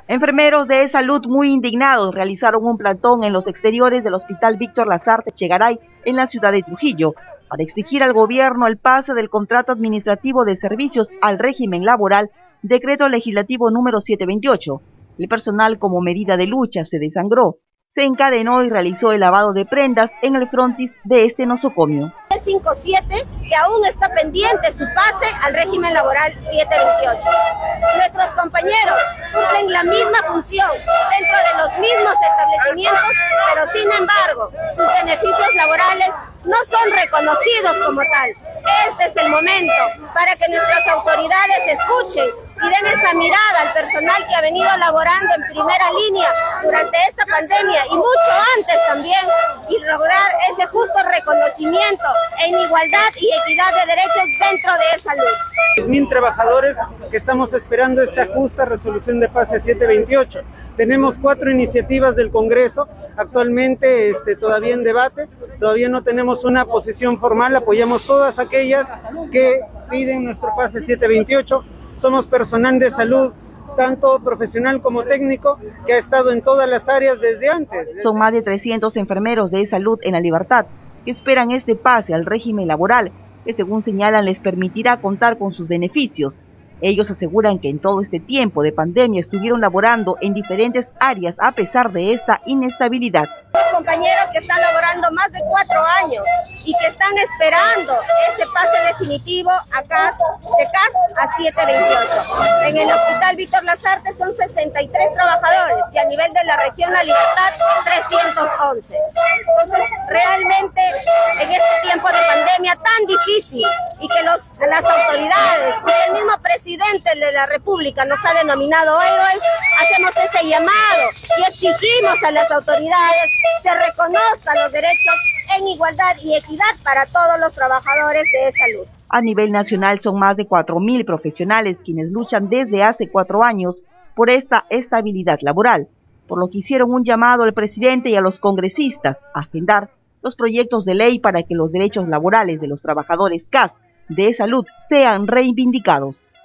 Enfermeros de salud muy indignados realizaron un plantón en los exteriores del Hospital Víctor Lasarte Chegaray en la ciudad de Trujillo para exigir al gobierno el pase del contrato administrativo de servicios al régimen laboral, decreto legislativo número 728. El personal, como medida de lucha, se desangró, se encadenó y realizó el lavado de prendas en el frontis de este nosocomio. 57 que aún está pendiente su pase al régimen laboral 728. Nuestros compañeros cumplen la misma función dentro de los mismos establecimientos, pero sin embargo sus beneficios laborales no son reconocidos como tal. Este es el momento para que nuestras autoridades escuchen y den esa mirada al personal que ha venido laborando en primera línea durante esta pandemia y mucho antes también, y lograr ese justo reconocimiento en igualdad y equidad de derechos dentro de salud. 10.000 trabajadores que estamos esperando esta justa resolución de pase 728. Tenemos 4 iniciativas del Congreso, actualmente todavía en debate, todavía no tenemos una posición formal, apoyamos todas aquellas que piden nuestro pase 728. Somos personal de salud, tanto profesional como técnico, que ha estado en todas las áreas desde antes. Son más de 300 enfermeros de salud en La Libertad que esperan este pase al régimen laboral, que según señalan les permitirá contar con sus beneficios. Ellos aseguran que en todo este tiempo de pandemia estuvieron laborando en diferentes áreas a pesar de esta inestabilidad. Compañeros que están laborando más de 4 años y que están esperando ese pase definitivo de CAS a 728. En el Hospital Víctor Lasarte son 63 trabajadores y a nivel de la región La Libertad 311. Entonces realmente en este tiempo de pandemia tan difícil y que las autoridades y el mismo presidente de la República nos ha denominado héroes, hacemos ese llamado y exigimos a las autoridades se reconozcan los derechos en igualdad y equidad para todos los trabajadores de salud. A nivel nacional son más de 4.000 profesionales quienes luchan desde hace 4 años por esta estabilidad laboral, por lo que hicieron un llamado al presidente y a los congresistas a agendar los proyectos de ley para que los derechos laborales de los trabajadores CAS de salud sean reivindicados.